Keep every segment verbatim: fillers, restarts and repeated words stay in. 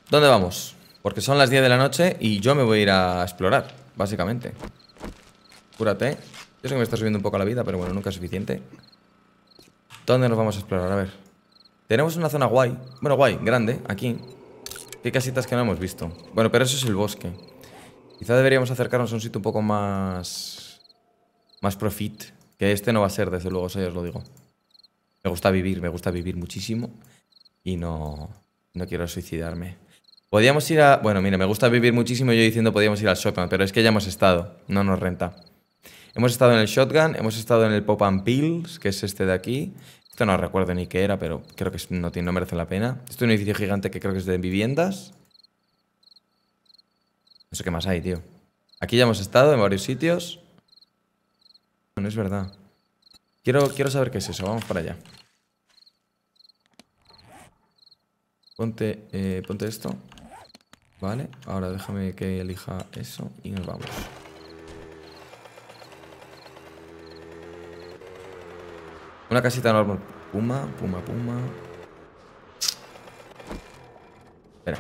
¿Dónde vamos? Porque son las diez de la noche y yo me voy a ir a explorar, básicamente. Cúrate. Yo sé que me está subiendo un poco la vida, pero bueno, nunca es suficiente. ¿Dónde nos vamos a explorar? A ver. Tenemos una zona guay. Bueno, guay, grande, aquí. Hay casitas que no hemos visto. Bueno, pero eso es el bosque. Quizá deberíamos acercarnos a un sitio un poco más... Más profit. Que este no va a ser, desde luego, eso ya os lo digo. Me gusta vivir, me gusta vivir muchísimo. Y no... No quiero suicidarme. Podríamos ir a... Bueno, mira, me gusta vivir muchísimo y yo diciendo podríamos ir al Shotgun, pero es que ya hemos estado. No nos renta. Hemos estado en el Shotgun, hemos estado en el Pop and Pills, que es este de aquí. Esto no recuerdo ni qué era, pero creo que no, tiene, no merece la pena. Esto es un edificio gigante que creo que es de viviendas. No sé qué más hay, tío. Aquí ya hemos estado en varios sitios. No es verdad. Quiero, quiero saber qué es eso. Vamos para allá. Ponte, eh, ponte esto. Vale. Ahora déjame que elija eso y nos vamos. Una casita normal. Puma, puma, puma. Espera.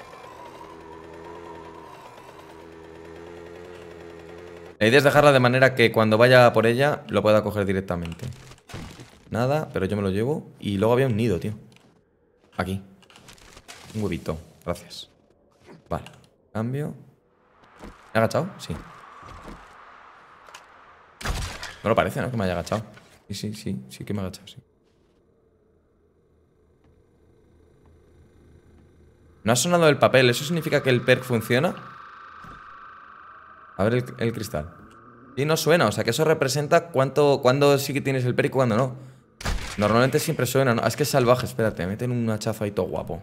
La idea es dejarla de manera que cuando vaya por ella lo pueda coger directamente. Nada, pero yo me lo llevo. Y luego había un nido, tío. Aquí. Un huevito. Gracias. Vale. Cambio. ¿Me he agachado? Sí. No lo parece, ¿no? Que me haya agachado. Sí, sí, sí. Sí que me he agachado, sí. No ha sonado el papel. ¿Eso significa que el perk funciona? A ver el, el cristal. Sí, no suena. O sea, que eso representa cuánto, cuándo sí que tienes el perk y cuándo no. Normalmente siempre suena, ¿no? Ah, es que es salvaje. Espérate, meten un hachazo ahí todo guapo.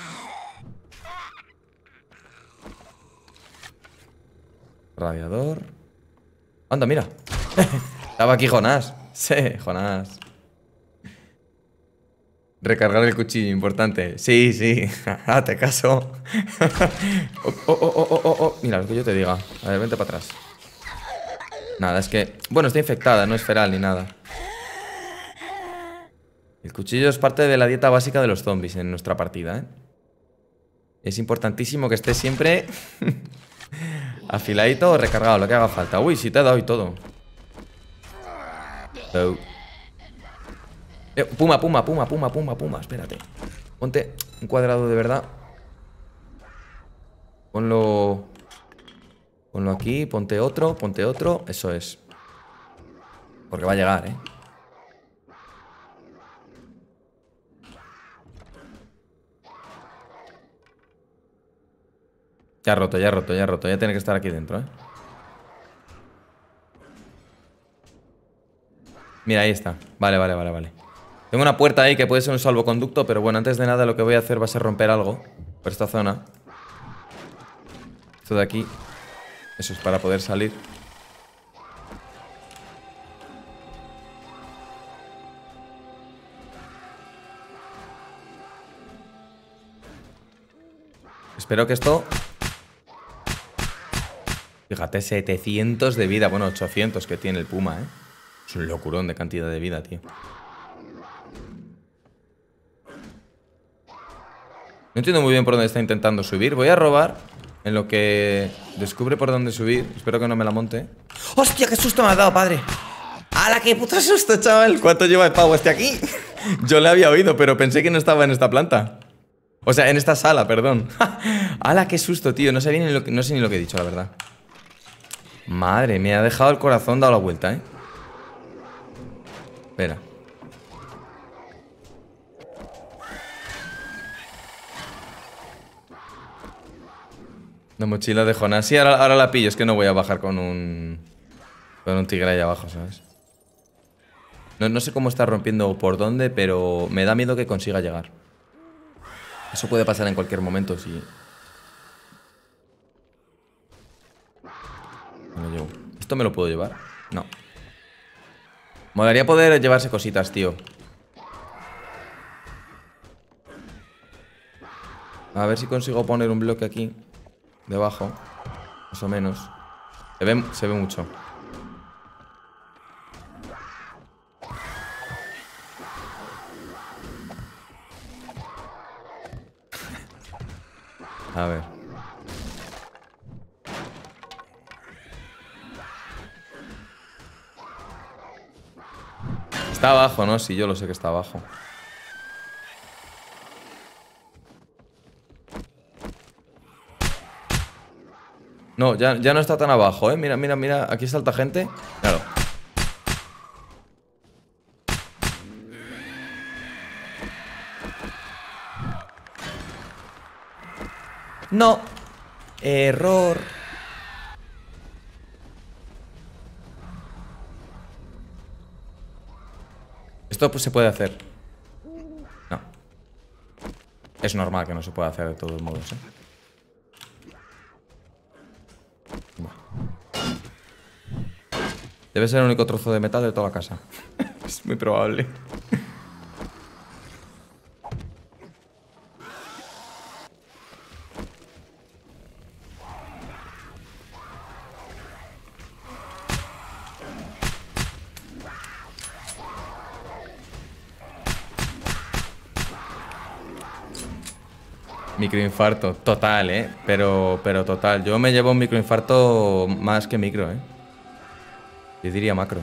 Radiador. Anda, mira. Estaba aquí Jonás. Sí, Jonás. Recargar el cuchillo, importante. Sí, sí. Hazte caso. oh, oh, oh, oh, oh, oh. Mira, lo que yo te diga. A ver, vente para atrás. Nada, es que... Bueno, está infectada, no es feral ni nada. El cuchillo es parte de la dieta básica de los zombies en nuestra partida, ¿eh? Es importantísimo que esté siempre... afiladito o recargado, lo que haga falta. Uy, sí te he dado y todo. Oh. Eh, puma, puma, puma, puma, puma, puma. Espérate. Ponte un cuadrado de verdad. Ponlo... Ponlo aquí, ponte otro, ponte otro. Eso es. Porque va a llegar, ¿eh? Ya roto, ya roto, ya roto. Ya tiene que estar aquí dentro, ¿eh? Mira, ahí está. Vale, vale, vale, vale. Tengo una puerta ahí que puede ser un salvoconducto, pero bueno, antes de nada lo que voy a hacer va a ser romper algo por esta zona. Esto de aquí. Eso es para poder salir. Espero que esto... Fíjate, setecientos de vida. Bueno, ochocientos que tiene el puma, ¿eh? Es un locurón de cantidad de vida, tío. No entiendo muy bien por dónde está intentando subir. Voy a robar en lo que descubre por dónde subir. Espero que no me la monte. ¡Hostia, qué susto me ha dado, padre! ¡Hala, qué puto susto, chaval! ¿Cuánto lleva el pavo este aquí? Yo le había oído, pero pensé que no estaba en esta planta. O sea, en esta sala, perdón. ¡Hala, qué susto, tío! No sé, ni lo que, no sé ni lo que he dicho, la verdad. Madre, me ha dejado el corazón dado la vuelta, ¿eh? Espera. La mochila de Jonás. Sí, ahora, ahora la pillo. Es que no voy a bajar con un... Con un tigre ahí abajo, ¿sabes? No, no sé cómo está rompiendo o por dónde, pero me da miedo que consiga llegar. Eso puede pasar en cualquier momento, si... Me lo llevo. ¿Esto me lo puedo llevar? No. Molaría poder llevarse cositas, tío. A ver si consigo poner un bloque aquí debajo. Más o menos. Se ve, se ve mucho. A ver. Está abajo, ¿no? Sí, yo lo sé que está abajo. No, ya, ya no está tan abajo, ¿eh? Mira, mira, mira. Aquí salta gente. Claro. No. Error. Esto pues se puede hacer. No. Es normal que no se pueda hacer de todos modos, ¿eh? Debe ser el único trozo de metal de toda la casa. Es muy probable. Microinfarto, total, ¿eh? Pero, pero total. Yo me llevo un microinfarto más que micro, ¿eh? Yo diría macro.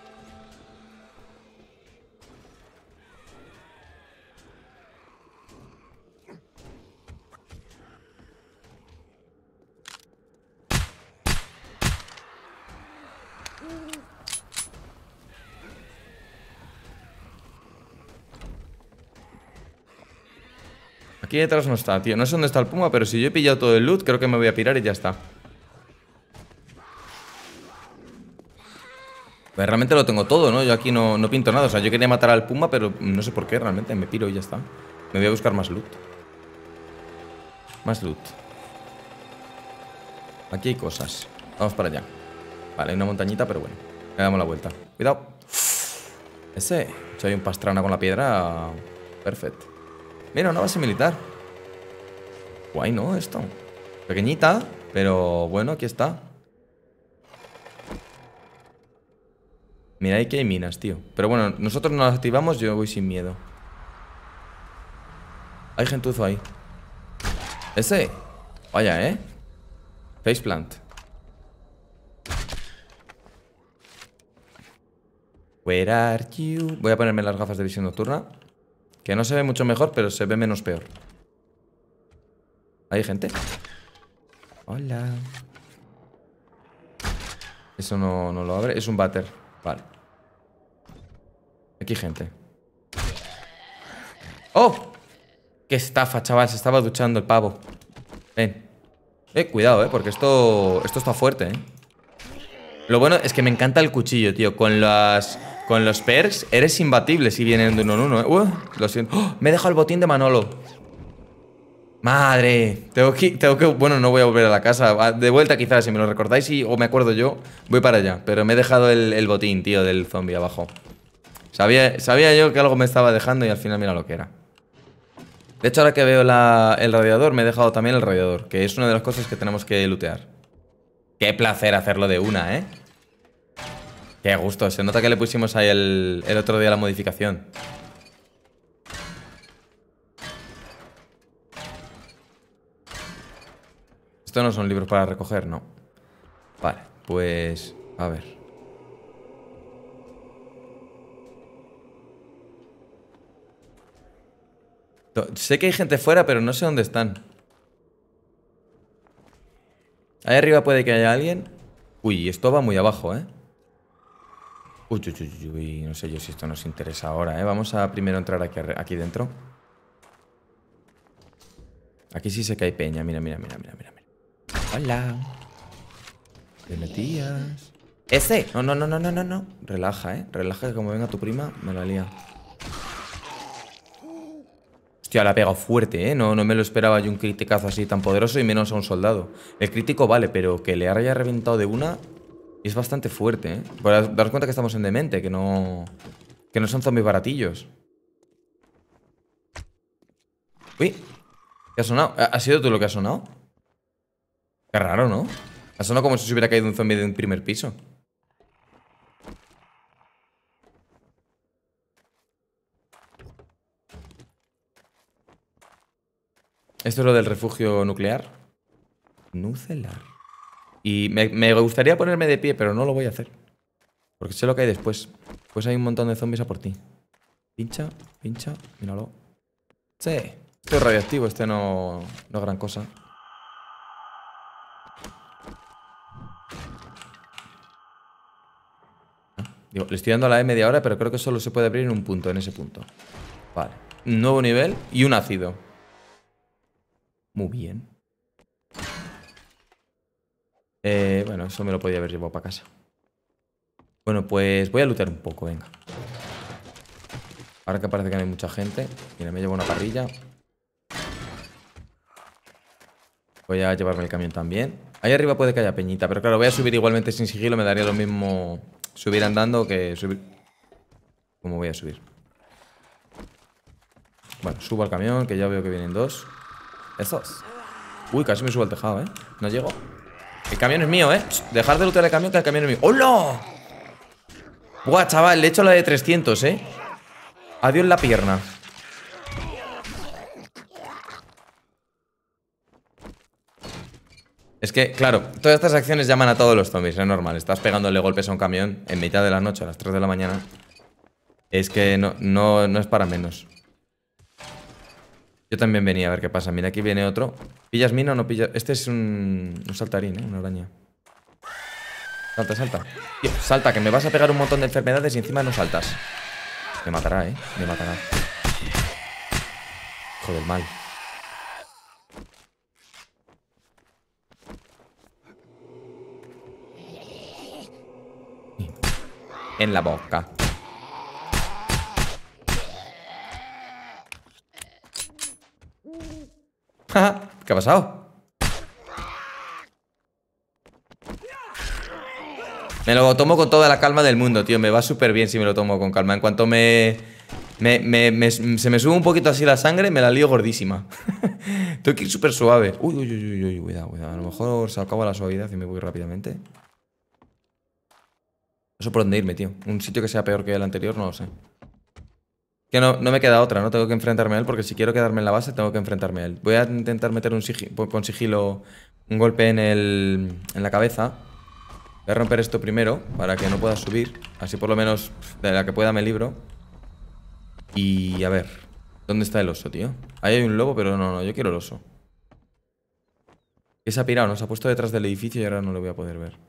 Aquí detrás no está, tío. No sé dónde está el puma, pero si yo he pillado todo el loot, creo que me voy a pirar y ya está. Pues realmente lo tengo todo, ¿no? Yo aquí no, no pinto nada. O sea, yo quería matar al puma, pero no sé por qué realmente. Me piro y ya está. Me voy a buscar más loot. Más loot. Aquí hay cosas. Vamos para allá. Vale, hay una montañita, pero bueno. Le damos la vuelta. Cuidado. Ese. Si hay un pastrana con la piedra. Perfecto. Mira, una base militar. Guay, ¿no? Esto. Pequeñita, pero bueno, aquí está. Mira, ahí que hay minas, tío. Pero bueno, nosotros no las activamos, yo voy sin miedo. Hay gentuzo ahí. Ese. Vaya, ¿eh? Faceplant. Where are you? Voy a ponerme las gafas de visión nocturna. Que no se ve mucho mejor, pero se ve menos peor. ¿Hay gente? Hola. Eso no, no lo abre. Es un váter. Vale. Aquí hay gente. ¡Oh! ¡Qué estafa, chaval! Se estaba duchando el pavo. Ven. Eh, cuidado, eh, porque esto, esto está fuerte, eh. Lo bueno es que me encanta el cuchillo, tío. Con las... Con los perks eres imbatible si vienen de uno en uno, eh. Uh, lo siento. ¡Oh! Me he dejado el botín de Manolo. Madre. Tengo que, tengo que... Bueno, no voy a volver a la casa. De vuelta quizás, si me lo recordáis y, o me acuerdo yo, voy para allá. Pero me he dejado el, el botín, tío, del zombie abajo. Sabía, sabía yo que algo me estaba dejando y al final mira lo que era. De hecho, ahora que veo la, el radiador, me he dejado también el radiador, que es una de las cosas que tenemos que lootear. Qué placer hacerlo de una, ¿eh? Qué gusto. Se nota que le pusimos ahí el, el otro día la modificación. Estos no son libros para recoger, no. Vale, pues... A ver. Sé que hay gente fuera, pero no sé dónde están. Ahí arriba puede que haya alguien. Uy, esto va muy abajo, ¿eh? Uy, uy, uy, uy, no sé yo si esto nos interesa ahora, ¿eh? Vamos a primero entrar aquí, aquí dentro. Aquí sí sé que hay peña. Mira, mira, mira, mira, mira. Hola. ¿Te metías? ¡Ese! No, no, no, no, no, no, no. Relaja, ¿eh? Relaja que como venga tu prima, me la lía. Hostia, la ha pegado fuerte, ¿eh? No, no me lo esperaba yo un criticazo así tan poderoso y menos a un soldado. El crítico vale, pero que le haya reventado de una es bastante fuerte, ¿eh? Por daros cuenta que estamos en demente, que no... Que no son zombies baratillos. Uy, ¿qué ha sonado? ¿Ha sido tú lo que ha sonado? Qué raro, ¿no? Ha sonado como si se hubiera caído un zombie de un primer piso. Esto es lo del refugio nuclear. Nucelar. Y me, me gustaría ponerme de pie, pero no lo voy a hacer. Porque sé lo que hay después. Pues hay un montón de zombies a por ti. Pincha, pincha, míralo. Sí, esto es radioactivo, este no, no es gran cosa. Digo, le estoy dando a la E media hora, pero creo que solo se puede abrir en un punto, en ese punto. Vale. Un nuevo nivel y un ácido. Muy bien. Eh, bueno, eso me lo podía haber llevado para casa. Bueno, pues voy a lootear un poco, venga. Ahora que parece que no hay mucha gente. Mira, me llevo una parrilla. Voy a llevarme el camión también. Ahí arriba puede que haya peñita, pero claro, voy a subir igualmente sin sigilo. Me daría lo mismo subir andando que subir... ¿Cómo voy a subir? Bueno, subo al camión, que ya veo que vienen dos. Esos. Uy, casi me subo al tejado, ¿eh? No llego. El camión es mío, ¿eh? Dejar de lootear el camión, que el camión es mío. ¡Hola! Buah, chaval, le he hecho la de trescientos, ¿eh? Adiós la pierna. Es que, claro, todas estas acciones llaman a todos los zombies, es normal. Estás pegándole golpes a un camión en mitad de la noche, a las tres de la mañana. Es que no, no, no es para menos. Yo también venía a ver qué pasa. Mira, aquí viene otro. ¿Pillas mina o no pillas? Este es un, un saltarín, ¿eh? Una araña. Salta, salta. Tío, salta, que me vas a pegar un montón de enfermedades y encima no saltas. Me matará, ¿eh? Me matará. Hijo del mal. En la boca. ¿Qué ha pasado? Me lo tomo con toda la calma del mundo, tío. Me va súper bien si me lo tomo con calma. En cuanto me, me, me, me... Se me sube un poquito así la sangre, me la lío gordísima. Tengo que ir súper suave. Uy, uy, uy, uy, cuidado, cuidado. A lo mejor se acaba la suavidad y me voy rápidamente. No sé por dónde irme, tío. Un sitio que sea peor que el anterior, no lo sé. Que no, no me queda otra, ¿no? Tengo que enfrentarme a él porque si quiero quedarme en la base tengo que enfrentarme a él. Voy a intentar meter un sigilo, con sigilo un golpe en, el, en la cabeza. Voy a romper esto primero para que no pueda subir. Así por lo menos de la que pueda me libro. Y a ver, ¿dónde está el oso, tío? Ahí hay un lobo, pero no, no, yo quiero el oso. ¿Qué se ha pirado? ¿No? Se ha puesto detrás del edificio y ahora no lo voy a poder ver.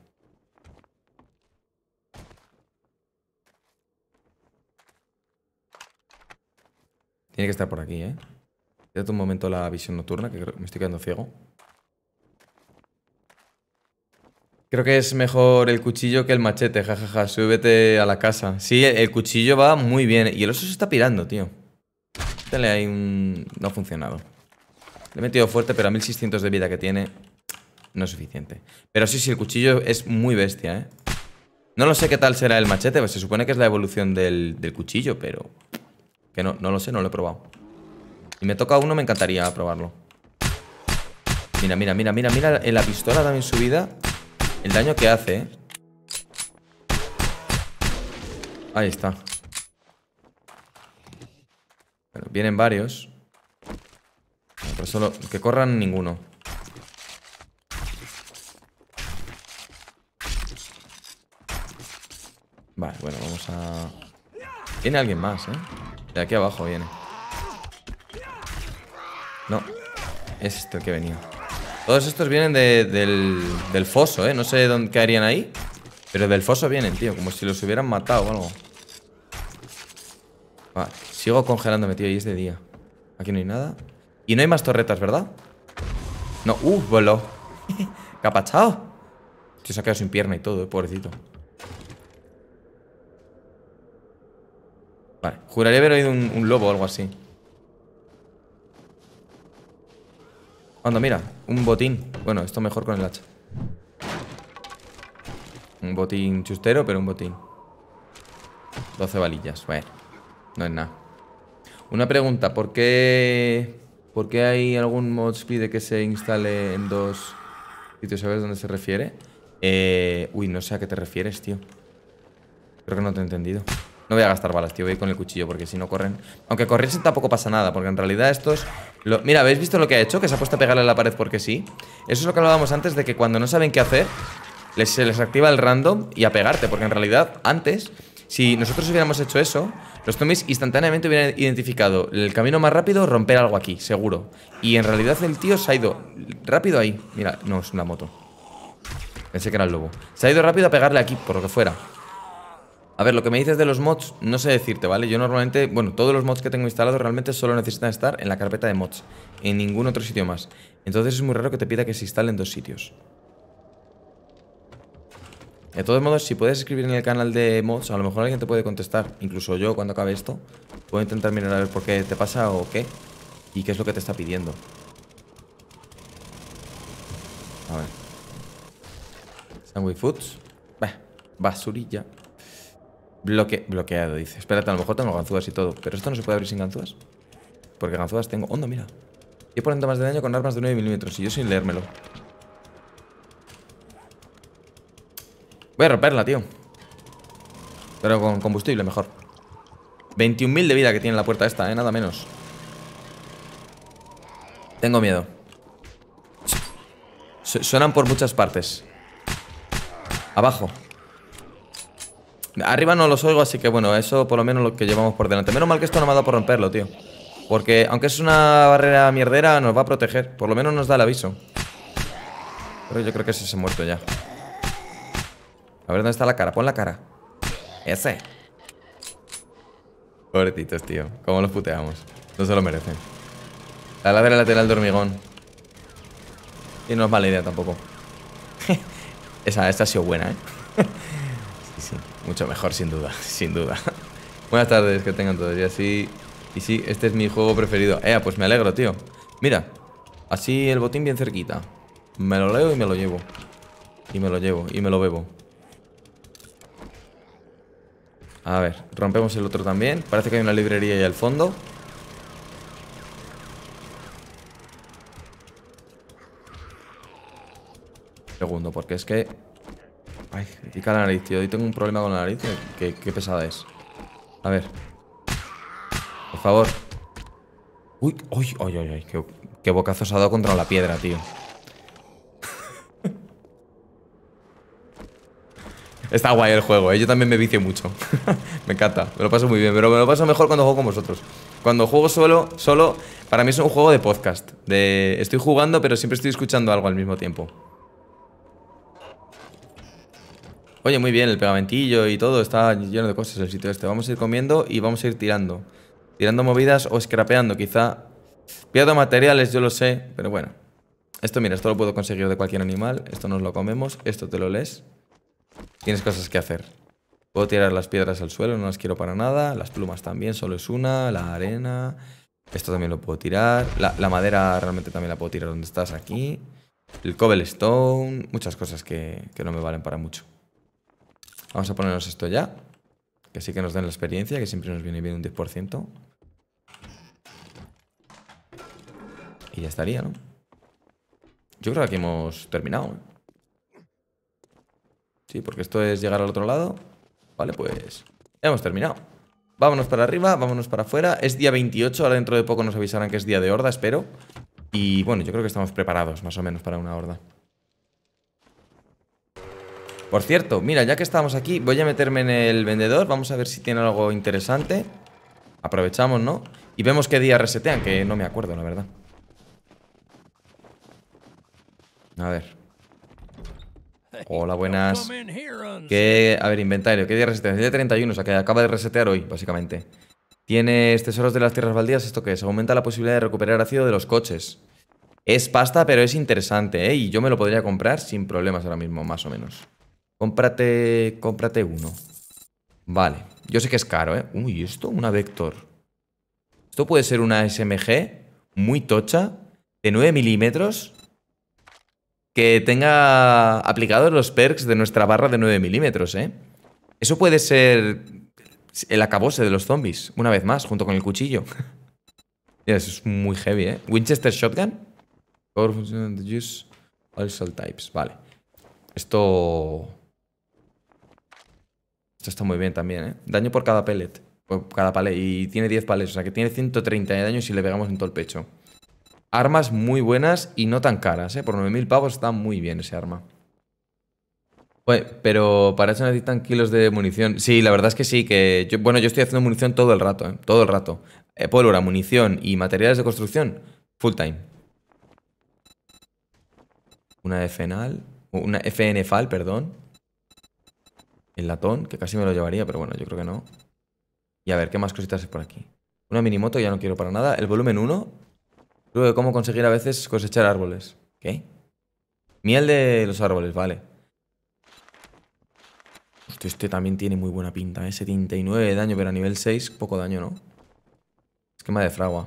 Tiene que estar por aquí, ¿eh? Quédate un momento la visión nocturna, que creo que me estoy quedando ciego. Creo que es mejor el cuchillo que el machete, jajaja. Ja, ja. Súbete a la casa. Sí, el cuchillo va muy bien. Y el oso se está pirando, tío. Dale ahí un... No ha funcionado. Le he metido fuerte, pero a mil seiscientos de vida que tiene no es suficiente. Pero sí, sí, el cuchillo es muy bestia, ¿eh? No lo sé qué tal será el machete, pues se supone que es la evolución del, del cuchillo, pero... Que no, no lo sé, no lo he probado. Y me toca uno, me encantaría probarlo. Mira, mira, mira, mira, mira en la pistola también subida. El daño que hace, ¿eh? Ahí está. Bueno, vienen varios. Pero solo que corran ninguno. Vale, bueno, vamos a... Viene alguien más, ¿eh? De aquí abajo viene. No, es este el que venía. Todos estos vienen de, del, del foso, ¿eh? No sé dónde, qué harían ahí, pero del foso vienen, tío. Como si los hubieran matado o algo. Vale, sigo congelándome, tío, y es de día. Aquí no hay nada. Y no hay más torretas, ¿verdad? No, uh, voló. ¿Qué ha pasado? Tío, se ha quedado sin pierna y todo, ¿eh? Pobrecito. Vale, juraría haber oído un, un lobo o algo así. Anda, mira, un botín. Bueno, esto mejor con el hacha. Un botín chustero, pero un botín. doce balillas, bueno, no es nada. Una pregunta, ¿por qué... ¿Por qué hay algún mod pide que se instale en dos sitios? ¿Sabes dónde se refiere? Eh... Uy, no sé a qué te refieres, tío. Creo que no te he entendido. No voy a gastar balas, tío. Voy con el cuchillo porque si no corren... Aunque corriesen tampoco pasa nada, porque en realidad estos... Lo... Mira, ¿habéis visto lo que ha hecho? Que se ha puesto a pegarle a la pared porque sí. Eso es lo que hablábamos antes de que cuando no saben qué hacer, les, se les activa el random y a pegarte. Porque en realidad, antes, si nosotros hubiéramos hecho eso, los zombies instantáneamente hubieran identificado el camino más rápido, romper algo aquí, seguro. Y en realidad el tío se ha ido rápido ahí. Mira, no, es una moto. Pensé que era el lobo. Se ha ido rápido a pegarle aquí, por lo que fuera. A ver, lo que me dices de los mods, no sé decirte, ¿vale? Yo normalmente, bueno, todos los mods que tengo instalados realmente solo necesitan estar en la carpeta de mods. En ningún otro sitio más. Entonces es muy raro que te pida que se instale en dos sitios. De todos modos, si puedes escribir en el canal de mods, a lo mejor alguien te puede contestar. Incluso yo, cuando acabe esto, puedo intentar mirar a ver por qué te pasa o qué. Y qué es lo que te está pidiendo. A ver. Sandwich Foods. Bah, basurilla. Bloque, bloqueado, dice. Espérate, a lo mejor tengo ganzúas y todo. Pero esto no se puede abrir sin ganzúas. Porque ganzúas tengo. Onda, mira. diez por ciento más de daño con armas de nueve milímetros. Y yo sin leérmelo. Voy a romperla, tío. Pero con combustible mejor. veintiún mil de vida que tiene la puerta esta, eh. Nada menos. Tengo miedo. Su- Suenan por muchas partes. Abajo. Arriba no los oigo, así que bueno, eso por lo menos lo que llevamos por delante. Menos mal que esto no me ha dado por romperlo, tío. Porque aunque es una barrera mierdera, nos va a proteger. Por lo menos nos da el aviso. Pero yo creo que ese se ha muerto ya. A ver dónde está la cara, pon la cara. Ese. Pobrecitos, tío. ¿Cómo los puteamos? No se lo merecen. La ladera lateral de hormigón. Y no es mala idea tampoco. Esa, esta ha sido buena, ¿eh? Sí, sí. Mucho mejor, sin duda. Sin duda. Buenas tardes, que tengan todos. Y así... Y sí, este es mi juego preferido. Eh, pues me alegro, tío. Mira. Así el botín bien cerquita. Me lo leo y me lo llevo. Y me lo llevo. Y me lo bebo. A ver, rompemos el otro también. Parece que hay una librería ahí al fondo. Segundo, porque es que... Ay, me pica la nariz, tío. Hoy tengo un problema con la nariz. Qué, qué pesada es. A ver. Por favor. Uy, uy, uy, uy, uy. Qué, qué bocazo se ha dado contra la piedra, tío. Está guay el juego, ¿eh? Yo también me vicio mucho. Me encanta, me lo paso muy bien. Pero me lo paso mejor cuando juego con vosotros. Cuando juego solo, solo, para mí es un juego de podcast. De estoy jugando, pero siempre estoy escuchando algo al mismo tiempo. Oye, muy bien, el pegamentillo y todo. Está lleno de cosas el sitio este. Vamos a ir comiendo y vamos a ir tirando. Tirando movidas o scrapeando, quizá. Pierdo materiales, yo lo sé, pero bueno. Esto, mira, esto lo puedo conseguir de cualquier animal. Esto nos lo comemos, esto te lo lees. Tienes cosas que hacer. Puedo tirar las piedras al suelo, no las quiero para nada. Las plumas también, solo es una. La arena. Esto también lo puedo tirar. La, la madera realmente también la puedo tirar donde estás, aquí. El cobblestone. Muchas cosas que, que no me valen para mucho. Vamos a ponernos esto ya. Que sí que nos den la experiencia, que siempre nos viene bien un diez por ciento. Y ya estaría, ¿no? Yo creo que aquí hemos terminado, ¿eh? Sí, porque esto es llegar al otro lado. Vale, pues ya hemos terminado. Vámonos para arriba, vámonos para afuera. Es día veintiocho, ahora dentro de poco nos avisarán que es día de horda, espero. Y bueno, yo creo que estamos preparados más o menos para una horda. Por cierto, mira, ya que estamos aquí, voy a meterme en el vendedor. Vamos a ver si tiene algo interesante. Aprovechamos, ¿no? Y vemos qué día resetean, que no me acuerdo, la verdad. A ver. Hola, buenas. ¿Qué? A ver, inventario. ¿Qué día resetean? Día treinta y uno, o sea que acaba de resetear hoy, básicamente. Tienes tesoros de las tierras baldías. ¿Esto qué es? Aumenta la posibilidad de recuperar ácido de los coches. Es pasta, pero es interesante, ¿eh? Y yo me lo podría comprar sin problemas ahora mismo, más o menos. Cómprate... Cómprate uno. Vale. Yo sé que es caro, ¿eh? Uy, ¿esto? Una Vector. Esto puede ser una S M G muy tocha, de nueve milímetros, que tenga aplicados los perks de nuestra barra de nueve milímetros, ¿eh? Eso puede ser el acabose de los zombies, una vez más, junto con el cuchillo. Mira, eso es muy heavy, ¿eh? Winchester Shotgun. Use all types. Vale. Esto... Esto está muy bien también, ¿eh? Daño por cada pellet. Por cada palet. Y tiene diez palets. O sea que tiene ciento treinta de daño si le pegamos en todo el pecho. Armas muy buenas y no tan caras, ¿eh? Por nueve mil pavos está muy bien ese arma. Pues, pero para eso necesitan kilos de munición. Sí, la verdad es que sí, que yo, bueno, yo estoy haciendo munición todo el rato, ¿eh? Todo el rato. Eh, pólvora, munición y materiales de construcción, full time. Una FNAL, una F N FAL, perdón. El latón, que casi me lo llevaría, pero bueno, yo creo que no. Y a ver, ¿qué más cositas hay por aquí? Una minimoto, ya no quiero para nada. El volumen uno. Luego de cómo conseguir a veces cosechar árboles. ¿Qué? Miel de los árboles, vale. Hostia, este también tiene muy buena pinta, ¿eh? setenta y nueve de daño, pero a nivel seis, poco daño, ¿no? Esquema de fragua.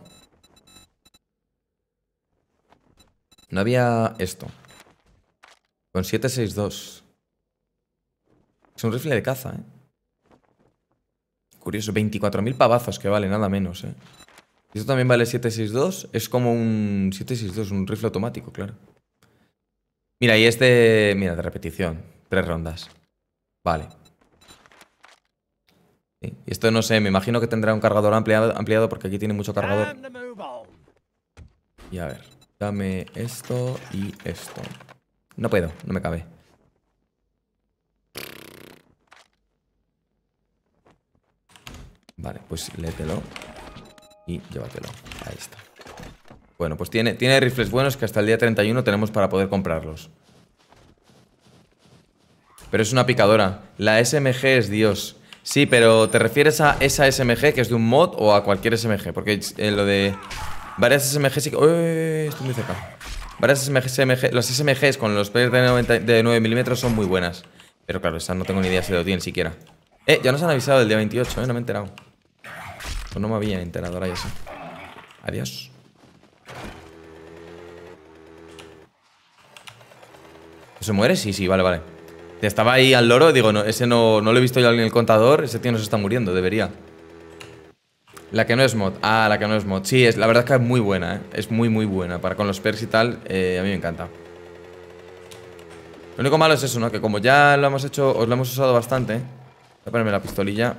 No había esto. Con siete sesenta y dos. Es un rifle de caza, ¿eh? Curioso, veinticuatro mil pavazos que vale, nada menos, ¿eh? Y esto también vale siete sesenta y dos. Es como un siete sesenta y dos, un rifle automático, claro. Mira, y este... Mira, de repetición. Tres rondas. Vale. Sí. Y esto no sé, me imagino que tendrá un cargador ampliado, ampliado porque aquí tiene mucho cargador. Y a ver, dame esto y esto. No puedo, no me cabe. Vale, pues léetelo y llévatelo. Ahí está. Bueno, pues tiene, tiene rifles buenos que hasta el día treinta y uno tenemos para poder comprarlos. Pero es una picadora. La S M G es Dios. Sí, pero ¿te refieres a esa S M G que es de un mod o a cualquier S M G? Porque eh, lo de varias S M G sí que... ¡Uy! Estoy muy cerca. Varias S M G, los S M Gs con los players de, de nueve milímetros son muy buenas. Pero claro, esa no tengo ni idea si lo tienen siquiera. Eh, ya nos han avisado del día veintiocho, eh, no me he enterado. Pues no me había enterado, ahora ya sé. Adiós. ¿Se muere? Sí, sí, vale, vale. Estaba ahí al loro, digo, no, ese no, no lo he visto yo en el contador. Ese tío no se está muriendo, debería. La que no es mod. Ah, la que no es mod. Sí, es, la verdad es que es muy buena, ¿eh? Es muy, muy buena. Para con los perks y tal, eh, a mí me encanta. Lo único malo es eso, ¿no? Que como ya lo hemos hecho, os lo hemos usado bastante. Voy a ponerme la pistolilla.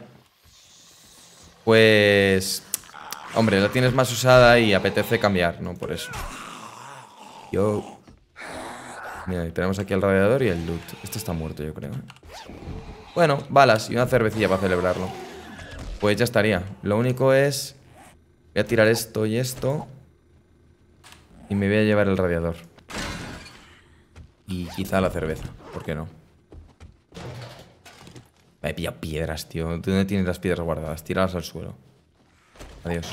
Pues... Hombre, la tienes más usada y apetece cambiar, ¿no? Por eso. Yo... Mira, tenemos aquí el radiador y el loot. Este está muerto, yo creo. Bueno, balas y una cervecilla para celebrarlo. Pues ya estaría. Lo único es... Voy a tirar esto y esto. Y me voy a llevar el radiador. Y quizá la cerveza. ¿Por qué no? Me he pillado piedras, tío. ¿Dónde tienes las piedras guardadas? Tíralas al suelo. Adiós.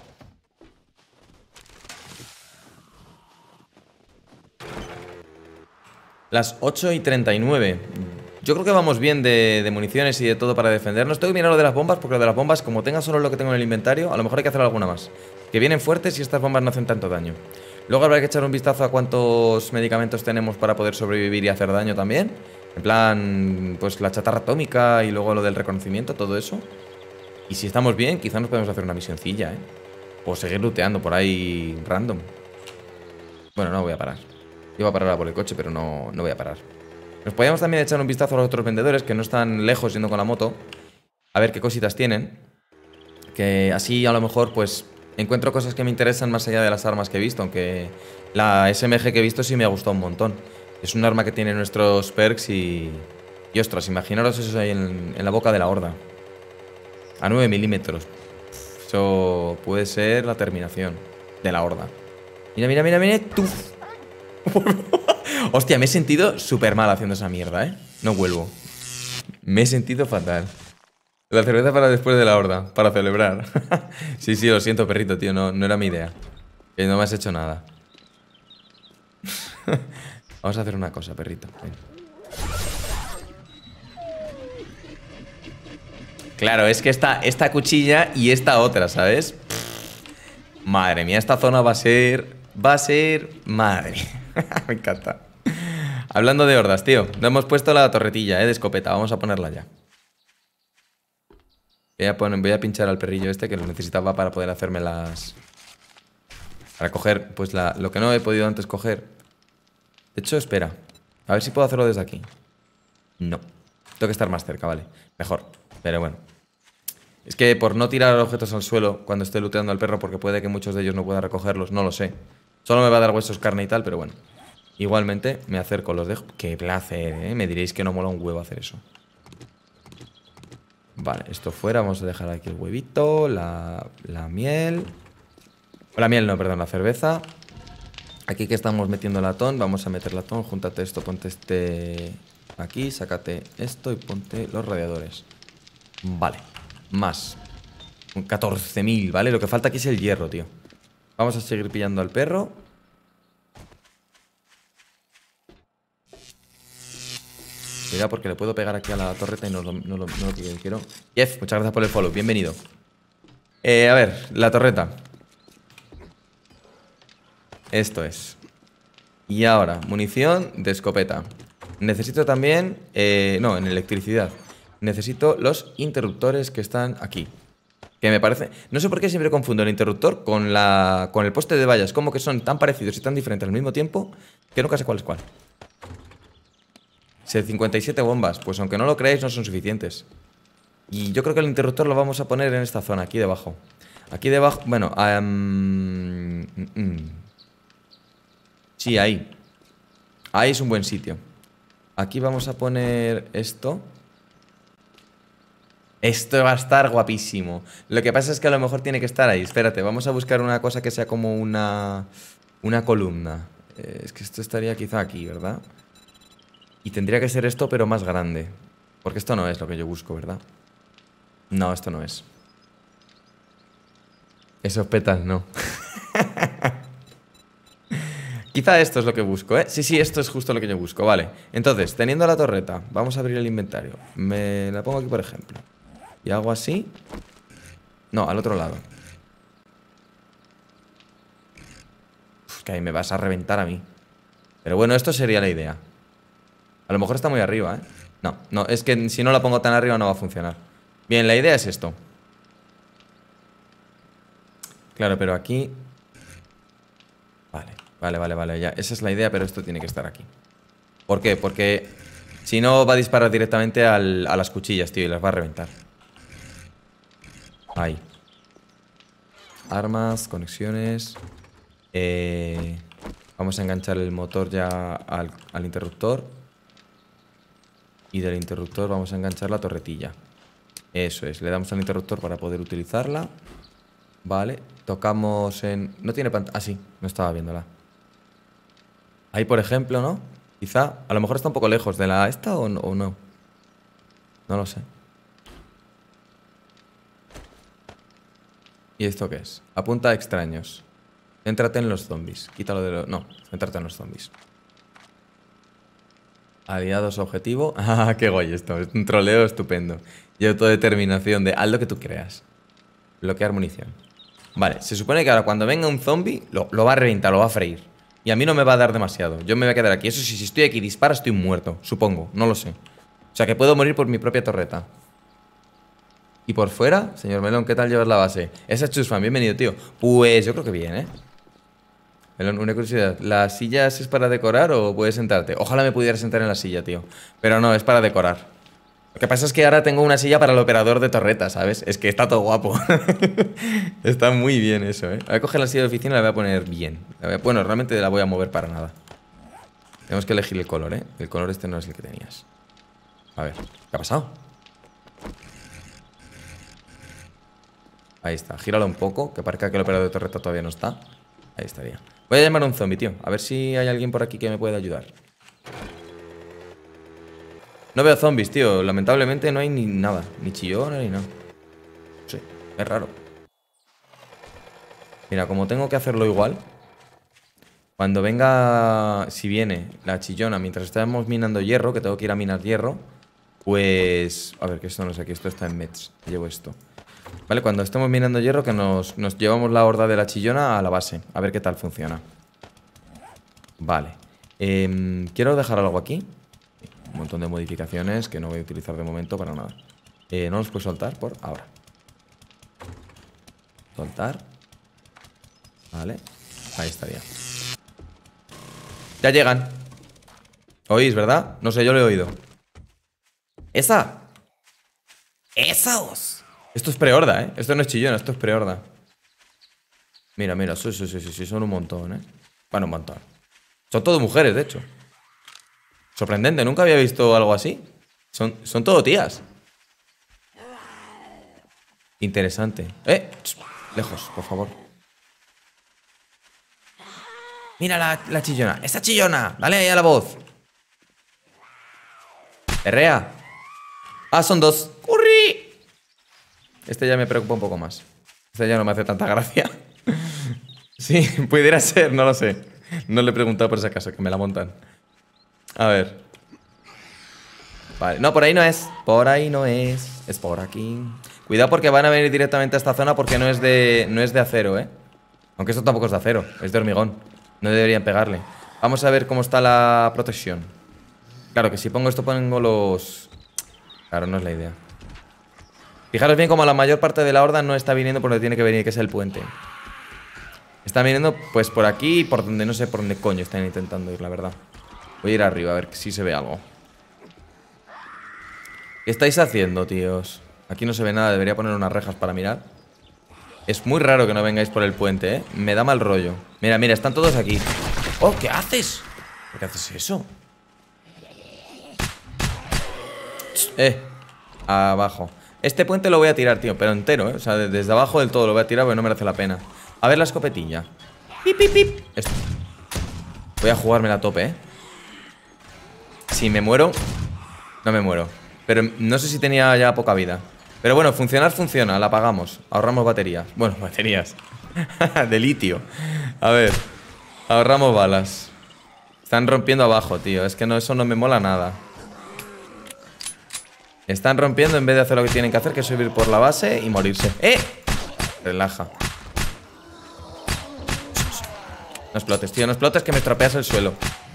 Las ocho y treinta y nueve. Yo creo que vamos bien de, de municiones y de todo para defendernos. Tengo que mirar lo de las bombas, porque lo de las bombas, como tenga solo lo que tengo en el inventario, a lo mejor hay que hacer alguna más. Que vienen fuertes y estas bombas no hacen tanto daño. Luego habrá que echar un vistazo a cuántos medicamentos tenemos para poder sobrevivir y hacer daño también. En plan, pues la chatarra atómica y luego lo del reconocimiento, todo eso. Y si estamos bien, quizá nos podemos hacer una misioncilla, ¿eh? O seguir looteando por ahí random. Bueno, no voy a parar. Iba a parar a por el coche, pero no, no voy a parar. Nos podríamos también echar un vistazo a los otros vendedores que no están lejos yendo con la moto. A ver qué cositas tienen. Que así a lo mejor pues encuentro cosas que me interesan más allá de las armas que he visto. Aunque la S M G que he visto sí me ha gustado un montón. Es un arma que tiene nuestros perks y... Y ostras, imaginaros eso ahí en, en la boca de la horda. A nueve milímetros. Eso puede ser la terminación de la horda. Mira, mira, mira, mira. ¡Tuf! Hostia, me he sentido súper mal haciendo esa mierda, ¿eh? No vuelvo. Me he sentido fatal. La cerveza para después de la horda, para celebrar. Sí, sí, lo siento, perrito, tío. No, no era mi idea. Que no me has hecho nada. Vamos a hacer una cosa, perrito. Ven. Claro, es que esta, esta cuchilla y esta otra, ¿sabes? Madre mía, esta zona va a ser... Va a ser... Madre. Me encanta. Hablando de hordas, tío. No hemos puesto la torretilla, ¿eh? De escopeta. Vamos a ponerla ya. Voy a, poner, voy a pinchar al perrillo este que lo necesitaba para poder hacerme las... Para coger, pues, la, lo que no he podido antes coger. De hecho, espera. A ver si puedo hacerlo desde aquí. No. Tengo que estar más cerca, vale. Mejor, pero bueno. Es que por no tirar objetos al suelo cuando esté looteando al perro, porque puede que muchos de ellos no pueda recogerlos, no lo sé. Solo me va a dar huesos, carne y tal, pero bueno. Igualmente, me acerco, los dejo. Qué placer, ¿eh? Me diréis que no mola un huevo hacer eso. Vale, esto fuera. Vamos a dejar aquí el huevito, la, la miel. La miel no, perdón, la cerveza. Aquí que estamos metiendo latón, vamos a meter latón. Júntate esto, ponte este aquí, sácate esto y ponte los radiadores. Vale, más catorce mil, ¿vale? Lo que falta aquí es el hierro, tío. Vamos a seguir pillando al perro. Cuidado porque le puedo pegar aquí a la torreta y no, lo, no, lo, no lo que quiero. Jeff, muchas gracias por el follow, bienvenido. eh, A ver, la torreta. Esto es. Y ahora, munición de escopeta. Necesito también, eh, no, en electricidad. Necesito los interruptores que están aquí. Que me parece... No sé por qué siempre confundo el interruptor con la con el poste de vallas. Como que son tan parecidos y tan diferentes al mismo tiempo que nunca sé cuál es cuál. cincuenta y siete bombas. Pues aunque no lo creáis, no son suficientes. Y yo creo que el interruptor lo vamos a poner en esta zona, aquí debajo. Aquí debajo... Bueno, um, mm, mm. Sí, ahí. Ahí es un buen sitio. Aquí vamos a poner esto. Esto va a estar guapísimo. Lo que pasa es que a lo mejor tiene que estar ahí. Espérate, vamos a buscar una cosa que sea como una... Una columna. eh, Es que esto estaría quizá aquí, ¿verdad? Y tendría que ser esto, pero más grande. Porque esto no es lo que yo busco, ¿verdad? No, esto no es. Esos petas no. Quizá esto es lo que busco, ¿eh? Sí, sí, esto es justo lo que yo busco, vale. Entonces, teniendo la torreta, vamos a abrir el inventario. Me la pongo aquí, por ejemplo. Y hago así. No, al otro lado. Uf, que ahí me vas a reventar a mí. Pero bueno, esto sería la idea. A lo mejor está muy arriba, ¿eh? No, no, es que si no la pongo tan arriba no va a funcionar. Bien, la idea es esto. Claro, pero aquí... Vale, vale, vale, vale, ya. Esa es la idea, pero esto tiene que estar aquí. ¿Por qué? Porque si no va a disparar directamente al, a las cuchillas, tío, y las va a reventar. Ahí. Armas, conexiones. Eh, vamos a enganchar el motor ya al, al interruptor. Y del interruptor vamos a enganchar la torretilla. Eso es, le damos al interruptor para poder utilizarla. Vale, tocamos en... No tiene pantalla... Ah, sí, no estaba viéndola. Ahí, por ejemplo, ¿no? Quizá, a lo mejor está un poco lejos de la esta o no. O no. No lo sé. ¿Y esto qué es? Apunta a extraños. Céntrate en los zombies. Quítalo de los... No, céntrate en los zombies. Aliados objetivo. Ah, qué guay esto. Es un troleo estupendo. Y autodeterminación de haz lo que tú creas. Bloquear munición. Vale, se supone que ahora cuando venga un zombie lo, lo va a reventar, lo va a freír. Y a mí no me va a dar demasiado. Yo me voy a quedar aquí. Eso sí, si estoy aquí y dispara, estoy muerto. Supongo, no lo sé. O sea que puedo morir por mi propia torreta. Y por fuera, señor Melón, ¿qué tal llevas la base? Esa es Chusfan, bienvenido, tío. Pues yo creo que bien, ¿eh? Melón, una curiosidad. ¿Las sillas es para decorar o puedes sentarte? Ojalá me pudiera sentar en la silla, tío. Pero no, es para decorar. Lo que pasa es que ahora tengo una silla para el operador de torreta, ¿sabes? Es que está todo guapo. Está muy bien eso, ¿eh? Voy a coger la silla de oficina y la voy a poner bien. La voy a... Bueno, realmente la voy a mover para nada. Tenemos que elegir el color, ¿eh? El color este no es el que tenías. A ver, ¿qué ha pasado? Ahí está, gíralo un poco, que parezca que el operador de torreta todavía no está. Ahí estaría. Voy a llamar a un zombie, tío. A ver si hay alguien por aquí que me pueda ayudar. No veo zombies, tío. Lamentablemente no hay ni nada. Ni chillona ni nada. Sí, es raro. Mira, como tengo que hacerlo igual, cuando venga... Si viene la chillona mientras estamos minando hierro, que tengo que ir a minar hierro, pues... A ver, que esto no sé, que esto está en Mets. Llevo esto. Vale, cuando estemos minando hierro, que nos, nos llevamos la horda de la chillona a la base. A ver qué tal funciona. Vale. Eh, quiero dejar algo aquí. Un montón de modificaciones que no voy a utilizar de momento para nada. Eh, no los puedo soltar por ahora. Soltar. Vale. Ahí estaría. Ya llegan. ¿Oís, verdad? No sé, yo lo he oído. ¡Esa! ¡Esos! Esto es pre-horda, ¿eh? Esto no es chillón, esto es pre-horda. Mira, mira, sí, sí, sí, sí, sí, son un montón, ¿eh? Bueno, un montón. Son todo mujeres, de hecho. Sorprendente, nunca había visto algo así. Son, son todo tías. Interesante. ¡Eh! Lejos, por favor. Mira la, la chillona. ¡Esa chillona! Dale ahí a la voz. Herrea. Ah, son dos. ¡Curri! Este ya me preocupa un poco más. Este ya no me hace tanta gracia. Sí, pudiera ser, no lo sé. No le he preguntado por si acaso, que me la montan. A ver. Vale, no, por ahí no es. Por ahí no es. Es por aquí. Cuidado porque van a venir directamente a esta zona porque no es de, no es de acero, ¿eh? Aunque esto tampoco es de acero, es de hormigón. No deberían pegarle. Vamos a ver cómo está la protección. Claro, que si pongo esto pongo los... Claro, no es la idea. Fijaros bien como la mayor parte de la horda no está viniendo por donde tiene que venir, que es el puente. Está viniendo pues por aquí y por donde no sé por dónde coño están intentando ir, la verdad. Voy a ir arriba a ver si se ve algo. ¿Qué estáis haciendo, tíos? Aquí no se ve nada, debería poner unas rejas para mirar. Es muy raro que no vengáis por el puente, ¿eh? Me da mal rollo. Mira, mira, están todos aquí. ¡Oh, qué haces! ¿Por qué haces eso? Eh, abajo. Este puente lo voy a tirar, tío, pero entero, ¿eh? O sea, desde abajo del todo lo voy a tirar porque no merece la pena. A ver la escopetilla. Pip, pip, pip. Esto. Voy a jugármela a tope, ¿eh? Si me muero, no me muero. Pero no sé si tenía ya poca vida. Pero bueno, funcionar funciona, la apagamos. Ahorramos baterías. Bueno, baterías de litio. A ver, ahorramos balas. Están rompiendo abajo, tío. Es que no, eso no me mola nada. Están rompiendo en vez de hacer lo que tienen que hacer, que es subir por la base y morirse. ¡Eh! Relaja. No explotes, tío, no explotes que me estropeas el suelo.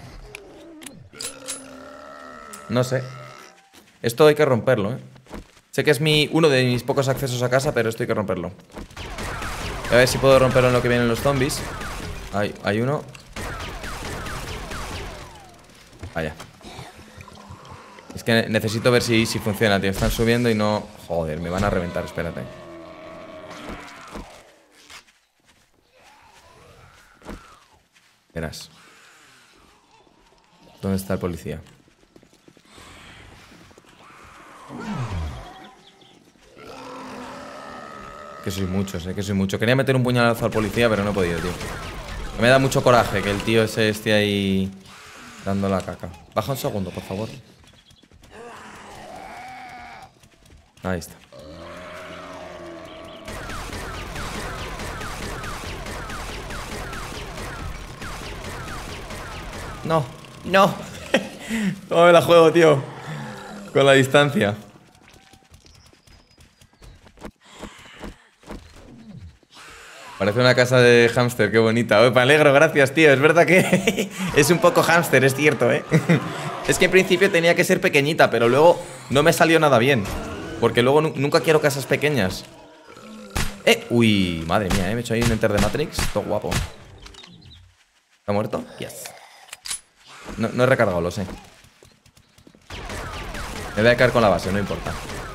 No sé. Esto hay que romperlo, ¿eh? Sé que es mi, uno de mis pocos accesos a casa, pero esto hay que romperlo. A ver si puedo romperlo en lo que vienen los zombies. Hay, hay uno. Vaya. Es que necesito ver si, si funciona, tío. Están subiendo y no... Joder, me van a reventar, espérate. Verás. ¿Dónde está el policía? Que soy muchos, eh, que soy mucho. Quería meter un puñalazo al policía, pero no he podido, tío. Me da mucho coraje que el tío ese esté ahí dando la caca. Baja un segundo, por favor. Ahí está. No, no. ¿Cómo me la juego, tío? Con la distancia. Parece una casa de hámster, qué bonita. Oye, me alegro, gracias, tío. Es verdad que es un poco hámster, es cierto, ¿eh? Es que en principio tenía que ser pequeñita, pero luego no me salió nada bien. Porque luego nunca quiero casas pequeñas. Eh, uy, madre mía, ¿eh? Me he hecho ahí un enter de Matrix. Todo guapo. ¿Está muerto? Yes. No, no he recargado, lo sé. Me voy a caer con la base, no importa.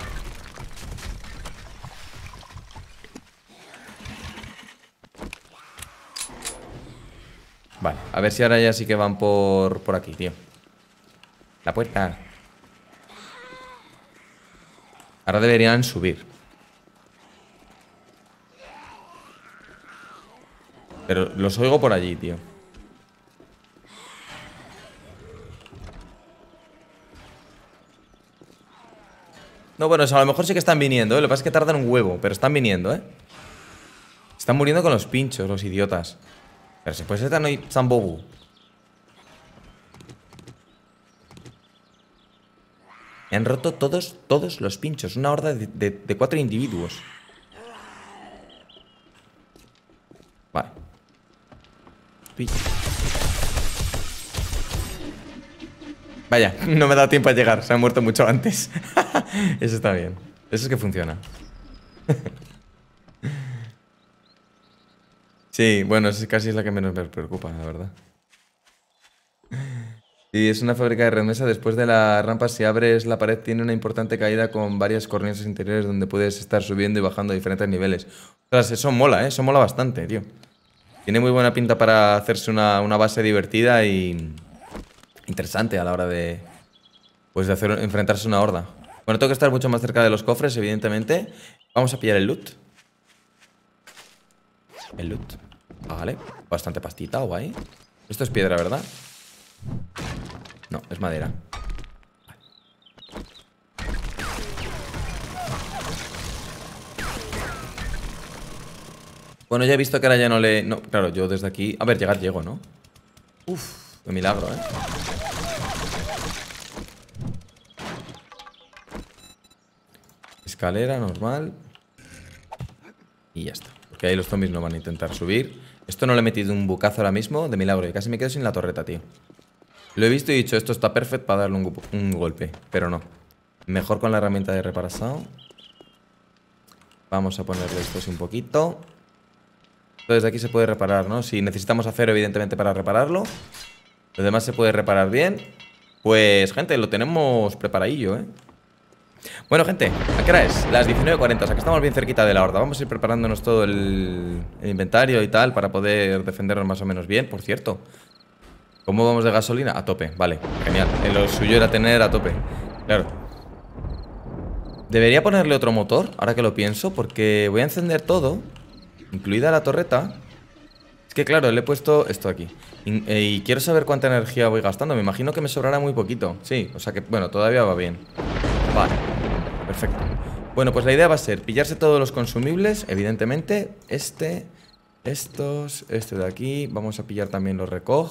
Vale, a ver si ahora ya sí que van por, por aquí, tío. La puerta. Ahora deberían subir. Pero los oigo por allí, tío. No, bueno, o sea, a lo mejor sí que están viniendo, ¿eh? Lo que pasa es que tardan un huevo, pero están viniendo, ¿eh? Están muriendo con los pinchos, los idiotas. Pero si puede ser tan zambobu. Me han roto todos, todos los pinchos. Una horda de, de, de cuatro individuos. Vale. Vaya, no me ha dado tiempo a llegar. Se ha muerto mucho antes. Eso está bien. Eso es que funciona. Sí, bueno, esa casi es la que menos me preocupa, la verdad. Y es una fábrica de remesa. Después de la rampa, si abres la pared, tiene una importante caída con varias corrientes interiores donde puedes estar subiendo y bajando a diferentes niveles. O sea, eso mola, ¿eh? Eso mola bastante, tío. Tiene muy buena pinta para hacerse una, una base divertida y interesante a la hora de, pues de hacer, enfrentarse a una horda. Bueno, tengo que estar mucho más cerca de los cofres, evidentemente. Vamos a pillar el loot. El loot. Vale, bastante pastita, guay. Esto es piedra, ¿verdad? No, es madera. Vale. Bueno, ya he visto que ahora ya no le... No, claro, yo desde aquí... A ver, llegar llego, ¿no? Uf, qué milagro, ¿eh? Escalera normal. Y ya está. Porque ahí los zombies no van a intentar subir. Esto no le he metido un bucazo ahora mismo. De milagro. Y casi me quedo sin la torreta, tío. Lo he visto y he dicho, esto está perfecto para darle un, un golpe. Pero no. Mejor con la herramienta de reparación. Vamos a ponerle esto así un poquito. Entonces de aquí se puede reparar, ¿no? Si necesitamos acero, evidentemente, para repararlo. Lo demás se puede reparar bien. Pues, gente, lo tenemos preparadillo, ¿eh? Bueno, gente, ¿a qué hora es? Las diecinueve cuarenta, o sea que estamos bien cerquita de la horda. Vamos a ir preparándonos todo el, el inventario y tal para poder defendernos más o menos bien, por cierto. ¿Cómo vamos de gasolina? A tope, vale, genial. Lo suyo era tener a tope, claro. Debería ponerle otro motor, ahora que lo pienso, porque voy a encender todo, incluida la torreta. Es que claro, le he puesto esto aquí y, eh, y quiero saber cuánta energía voy gastando. Me imagino que me sobrará muy poquito. Sí, o sea que, bueno, todavía va bien. Vale, perfecto. Bueno, pues la idea va a ser pillarse todos los consumibles, evidentemente. Este, estos, este de aquí. Vamos a pillar también los recog.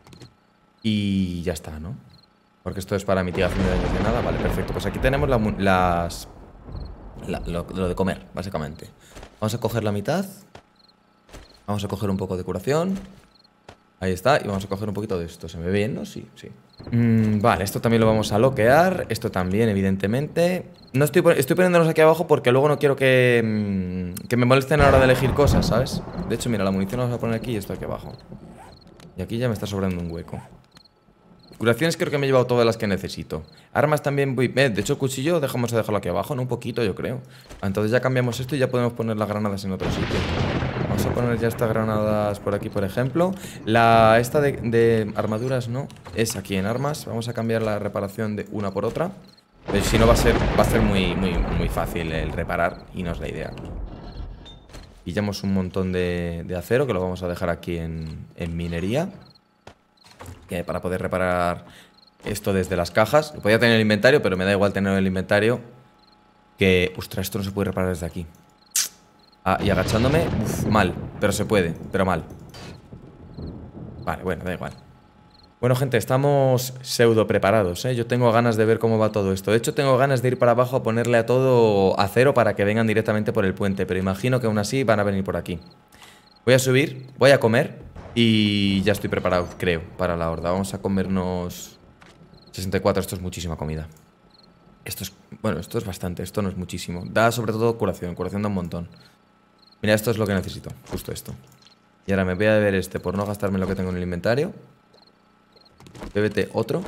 Y ya está, ¿no? Porque esto es para mitigación de daños de nada. Vale, perfecto. Pues aquí tenemos la, las... La, lo, lo de comer, básicamente. Vamos a coger la mitad. Vamos a coger un poco de curación. Ahí está, y vamos a coger un poquito de esto. ¿Se me ve bien, no? Sí, sí. Mm, vale, esto también lo vamos a loquear. Esto también, evidentemente. No estoy, estoy poniéndolos aquí abajo porque luego no quiero que, mmm, que me molesten a la hora de elegir cosas, ¿sabes? De hecho, mira, la munición la vamos a poner aquí y esto aquí abajo. Y aquí ya me está sobrando un hueco. Curaciones creo que me he llevado todas las que necesito. Armas también voy... Eh, de hecho, el cuchillo dejamos de dejarlo aquí abajo, ¿no? Un poquito, yo creo. Entonces ya cambiamos esto y ya podemos poner las granadas en otro sitio. Vamos a poner ya estas granadas por aquí, por ejemplo. La esta de, de armaduras, ¿no? Es aquí en armas. Vamos a cambiar la reparación de una por otra. Pero si no va a ser, va a ser muy, muy, muy fácil el reparar y no es la idea. Pillamos un montón de, de acero que lo vamos a dejar aquí en, en minería. Que para poder reparar esto desde las cajas. Lo podía tener en el inventario, pero me da igual tenerlo en el inventario. Que... Ostras, esto no se puede reparar desde aquí. Ah, y agachándome, uf, mal. Pero se puede, pero mal. Vale, bueno, da igual. Bueno, gente, estamos pseudo preparados, ¿eh? Yo tengo ganas de ver cómo va todo esto. De hecho, tengo ganas de ir para abajo a ponerle a todo acero para que vengan directamente por el puente. Pero imagino que aún así van a venir por aquí. Voy a subir, voy a comer y ya estoy preparado, creo, para la horda. Vamos a comernos sesenta y cuatro, esto es muchísima comida. Esto es, bueno, esto es bastante, esto no es muchísimo. Da sobre todo curación, curación da un montón. Mira, esto es lo que necesito, justo esto. Y ahora me voy a beber este por no gastarme lo que tengo en el inventario. Bébete otro.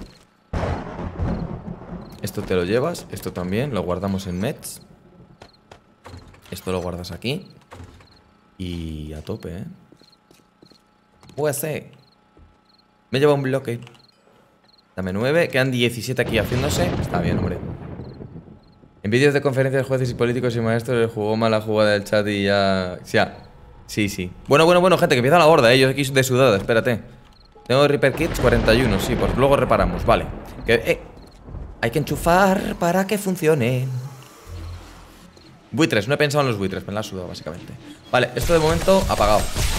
Esto te lo llevas, esto también, lo guardamos en meds. Esto lo guardas aquí. Y a tope, ¿eh? Pues sí. Me lleva un bloque. Dame nueve, quedan diecisiete aquí haciéndose. Está bien, hombre. En vídeos de conferencias de jueces y políticos y maestros les jugó mal la jugada del chat y ya... ya. Sí, sí. Bueno, bueno, bueno, gente, que empieza la horda, ¿eh? Yo aquí de sudada, espérate. Tengo Reaper Kits cuarenta y uno, sí, pues luego reparamos, vale. Que, eh, hay que enchufar para que funcione. Buitres, no he pensado en los buitres, me la he sudado básicamente. Vale, esto de momento apagado.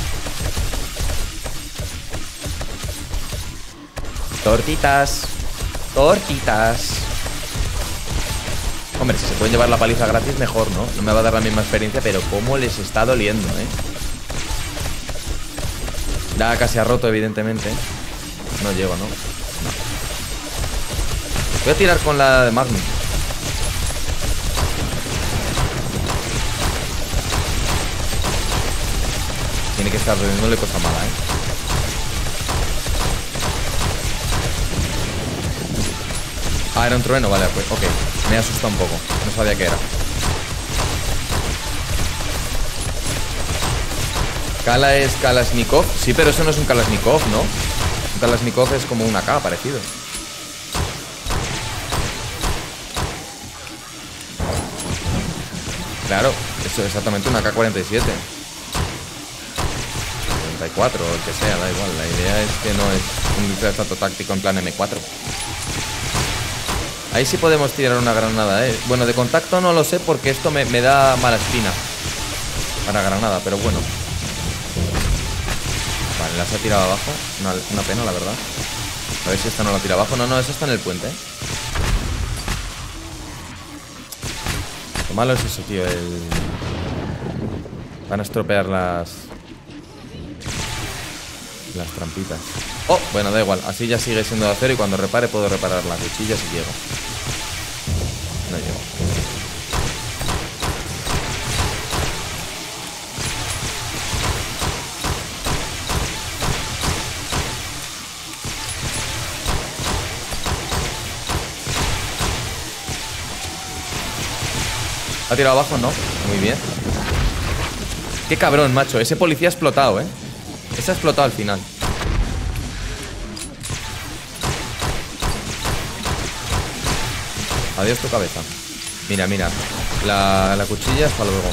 Tortitas. Tortitas. Hombre, si se pueden llevar la paliza gratis, mejor, ¿no? No me va a dar la misma experiencia, pero cómo les está doliendo, ¿eh? Ya casi ha roto, evidentemente. No llego, ¿no? No. Voy a tirar con la de Magnum. Tiene que estar, no le cosa mala, ¿eh? Ah, era un trueno, vale, pues, ok. Me asusta un poco, no sabía qué era. Kala es Kalashnikov. Sí, pero eso no es un Kalashnikov, ¿no? Un Kalashnikov es como una K, parecido. Claro, eso es exactamente una K cuarenta y siete. cuarenta y cuatro o el que sea, da igual. La idea es que no es un rifle de asalto táctico en plan eme cuatro. Ahí sí podemos tirar una granada, ¿eh? Bueno, de contacto no lo sé porque esto me, me da mala espina para granada, pero bueno. Vale, las ha tirado abajo. Una, una pena, la verdad. A ver si esta no la tira abajo. No, no, esa está en el puente, ¿eh? Lo malo es eso, tío. El... Van a estropear las... Las trampitas. Oh, bueno, da igual. Así ya sigue siendo de acero y cuando repare puedo reparar la cuchilla si llego. No llego. ¿Ha tirado abajo? No. Muy bien. Qué cabrón, macho. Ese policía ha explotado, ¿eh? Ese ha explotado al final. Adiós tu cabeza. Mira, mira. La, la cuchilla hasta luego.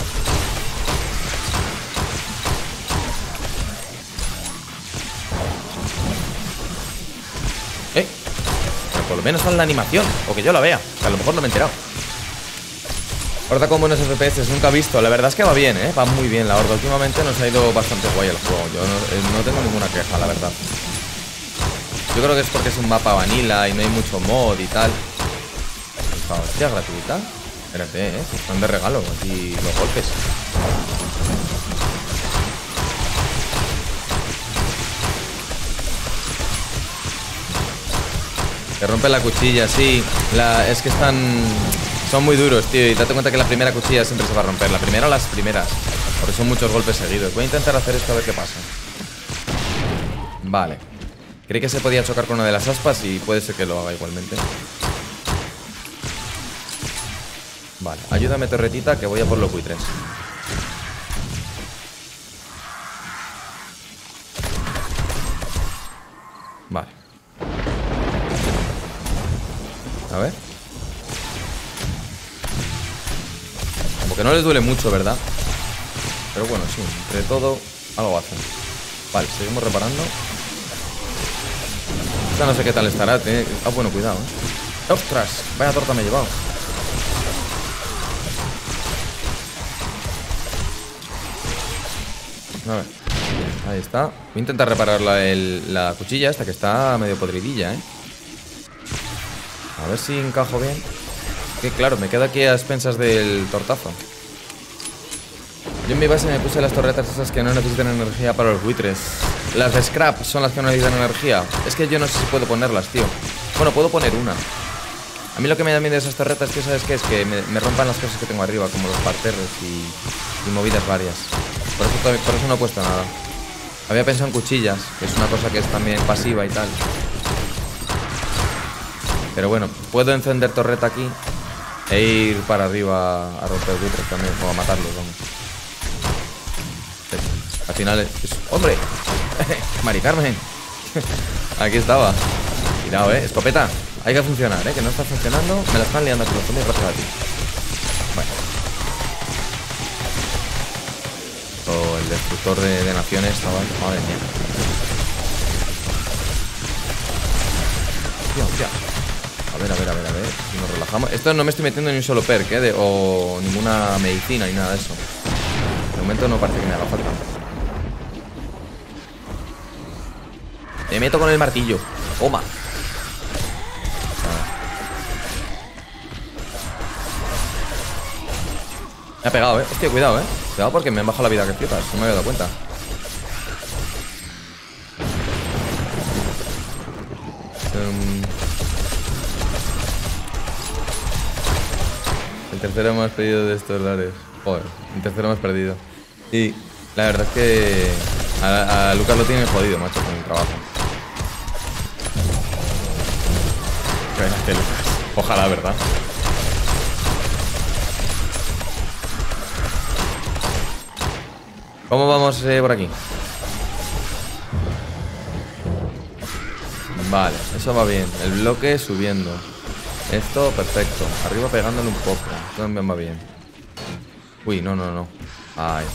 Eh. Pero por lo menos haz la animación. O que yo la vea. Que a lo mejor no me he enterado. Horda con buenos F P S, nunca he visto. La verdad es que va bien, ¿eh? Va muy bien la Horda. Últimamente nos ha ido bastante guay el juego. Yo no, eh, no tengo ninguna queja, la verdad. Yo creo que es porque es un mapa vanilla y no hay mucho mod y tal. Hostia, gratuita. Espérate, ¿eh? Están de regalo aquí los golpes. Te rompe la cuchilla, sí. La, es que están... Son muy duros, tío, y date cuenta que la primera cuchilla siempre se va a romper. La primera o las primeras, porque son muchos golpes seguidos. Voy a intentar hacer esto a ver qué pasa. Vale. Creí que se podía chocar con una de las aspas y puede ser que lo haga igualmente. Vale, ayúdame, torretita, que voy a por los buitres. Vale. A ver. Como que no les duele mucho, ¿verdad? Pero bueno, sí, entre todo algo hacen. Vale, seguimos reparando. Esta no sé qué tal estará, tiene... Ah, bueno, cuidado, ¿eh? ¡Ostras! Vaya torta me he llevado. A ver, ahí está. Voy a intentar reparar la, el, la cuchilla esta que está medio podridilla, ¿eh? A ver si encajo bien. Que claro, me quedo aquí a expensas del tortazo. Yo en mi base me puse las torretas esas que no necesitan energía para los buitres. Las de scrap son las que no necesitan energía. Es que yo no sé si puedo ponerlas, tío. Bueno, puedo poner una. A mí lo que me da miedo de esas torretas, tío, ¿sabes qué? Es que me, me rompan las cosas que tengo arriba, como los parterres y, y movidas varias. Por eso, por eso no he puesto nada. Había pensado en cuchillas, que es una cosa que es también pasiva y tal. Pero bueno, puedo encender torreta aquí e ir para arriba a romper buitres también, o a matarlos, vamos. Al final es... ¡Hombre! Mari Carmen. Aquí estaba. Cuidado, eh, escopeta. Hay que funcionar, eh, que no está funcionando. Me la están liando con los zombies gracias a ti. Bueno. O el destructor de, de naciones, chaval. Madre mía. Hostia, hostia. A ver, a ver, a ver, a ver. Si nos relajamos. Esto no me estoy metiendo ni un solo perk, eh, de, o ninguna medicina ni nada de eso. De momento no parece que me haga falta. Me meto con el martillo. Toma. Me ha pegado, eh. Hostia, cuidado, eh. Cuidado porque me han bajado la vida que flipas. No me había dado cuenta. Um... El tercero más perdido de estos lares. Joder, el tercero más perdido. Y la verdad es que a, a Lucas lo tiene jodido, macho, con el trabajo. Cállate, Lucas. Ojalá, ¿verdad? ¿Cómo vamos eh, por aquí? Vale, eso va bien. El bloque subiendo. Esto, perfecto. Arriba pegándole un poco. Esto también va bien. Uy, no, no, no. Ay.